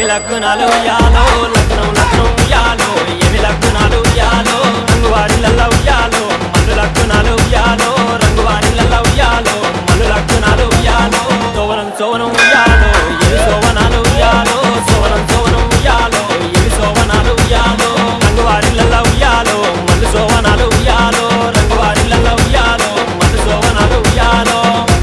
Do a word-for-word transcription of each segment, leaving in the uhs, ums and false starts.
ఏమి లగ్నాలు ఉయ్యాలో లగ్నం లగ్నం ఉయ్యాలో ఏమి లగ్నాలు ఉయ్యాలో రంగువారిలల్ల ఉయ్యాలో మల్లు లగ్నాలు ఉయ్యాలో రంగువారిలల్ల ఉయ్యాలో మల్లు లగ్నాలు ఉయ్యాలో సోవనం సోవనం ఉయ్యాలో ఏమి సోవనాలు ఉయ్యాలో సోవనం సోవనం ఉయ్యాలో ఏమి సోవనాలు ఉయ్యాలో రంగువారిలల్ల ఉయ్యాలో మల్లు సోవనాలు ఉయ్యాలో రంగువారిలల్ల ఉయ్యాలో మల్లు సోవనాలు ఉయ్యాలో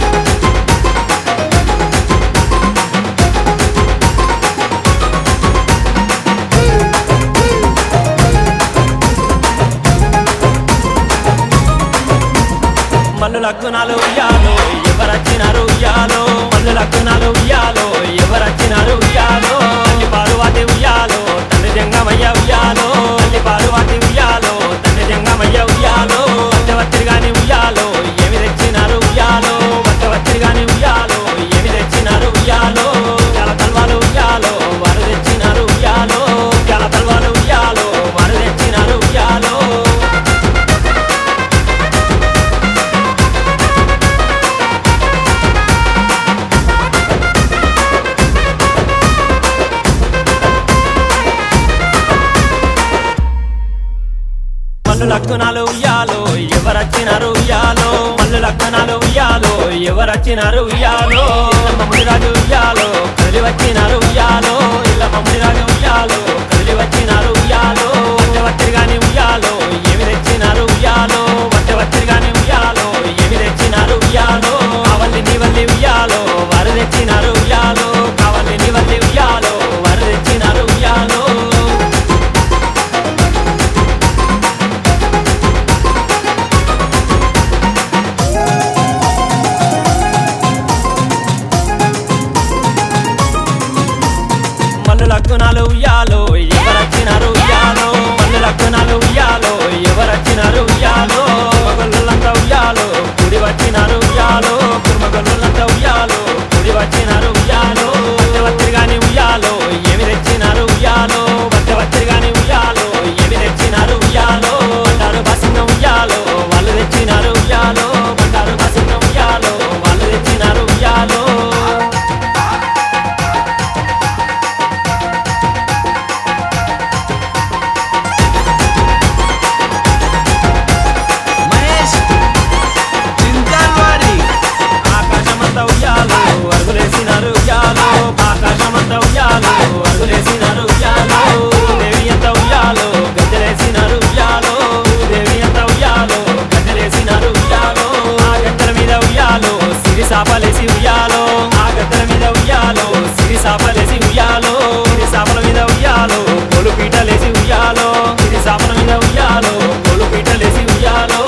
మల్లు లగ్నాలు ఉయ్యాలో ఎవరచ్చినారు ఉయ్యాలో మల్లు లగ్నాలు ఉయ్యాలో ఎవరచ్చినారు ఉయ్యాలో తల్లి పార్వతి ఉయ్యాలో తండ్రి జంగమయ్య ఉయ్యాలో తల్లి పార్వతి ఉయ్యాలో తండ్రి జంగమయ్య ఉయ్యాలో వట్టవత్తిరిగాని ఉయ్యాలో ఏమి తెచ్చినారు ఉయ్యాలో వట్టవత్తిరిగాని ఉయ్యాలో ఏమి తెచ్చినారు ఉయ్యాలో చాలా తల్వాలు ఉయ్యాలో వారు తెచ్చినారు ఉయ్యాలో చాలా తల్వాలు ఉయ్యాలో వారు తెచ్చినారు ఉయ్యాలో మల్లు లగ్నాలు ఉయ్యాలో ఎవరచ్చినారు ఉయ్యాలో మల్లు లగ్నాలు ఉయ్యాలో ఎవరచ్చినారు ఉయ్యాలో ఇల్లమ్మ మునిరాజు ఉయ్యాలో కదిలి వచ్చినారు ఉయ్యాలో ఇల్లమ్మ మునిరాజు ఉయ్యాలో కదిలి వచ్చినారు ఉయ్యాలో వట్టవత్తిరిగాని ఉయ్యాలో ఏమి తెచ్చినారు ఉయ్యాలో వట్టవత్తిరిగాని ఉయ్యాలో ఏమి తెచ్చినారు ఉయ్యాలో కావల్లి నీవల్లి ఉయ్యాలో వారు తెచ్చినారు ఉయ్యాలో కావల్లి నీవల్లి ఉయ్యాలో వారు తెచ్చినారు ఉయ్యాలో మల్లు లగ్నాలు ఉయ్యాలో ఎవరచ్చినారు ఉయ్యాలో మల్లు లగ్నాలు ఉయ్యాలో ఎవరచ్చినారు ఉయ్యాలో కుర్మగొల్లంతా ఉయ్యాలో కుడి వచ్చినారు ఉయ్యాలో కుర్మగొల్లంతా ఉయ్యాలో కుడి వచ్చినారు ఉయ్యాలో వట్టవత్తిరిగాని ఉయ్యాలో ఏమి తెచ్చినారు ఉయ్యాలో వట్టవత్తిరిగాని ఉయ్యాలో ఏమి తెచ్చినారు ఉయ్యాలో బండారు బాసింగం ఉయ్యాలో వాళ్ళు తెచ్చినారు ఉయ్యాలో బండారు బాసింగం ఉయ్యాలో వాళ్ళు తెచ్చినారు ఉయ్యాలో అరుగులేసినారు ఉయ్యాలో ఆకాశమంతా ఉయ్యాలో అరుగులేసినారు ఉయ్యాలో దేవి అంత ఉయ్యాలో గద్దెలేసినారు ఉయ్యాలో దేవి అంత ఉయ్యాలో గద్దెలేసినారు ఉయ్యాలో ఆ గద్దెల మీద ఉయ్యాలో సిరి సాపలేసి ఉయ్యాలో ఆ గద్దెల మీద ఉయ్యాలో సిరి సాపలేసి ఉయ్యాలో సిరి సాపల మీద ఉయ్యాలో కోలు పీటలేసి ఉయ్యాలో సిరి సాపల మీద ఉయ్యాలో కోలు పీటలేసి ఉయ్యాలో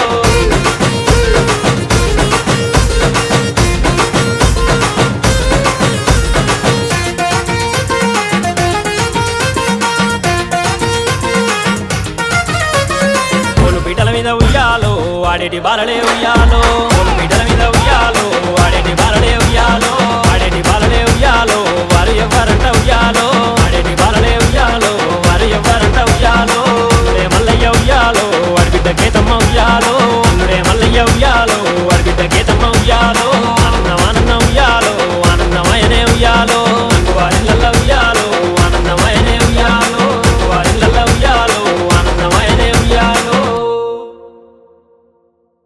పీటల మీద ఉయ్యాలో ఆడేటి బాలలే ఉయ్యాలో పీటల మీద ఉయ్యాలో ఆడేటి బాలలే ఉయ్యాలో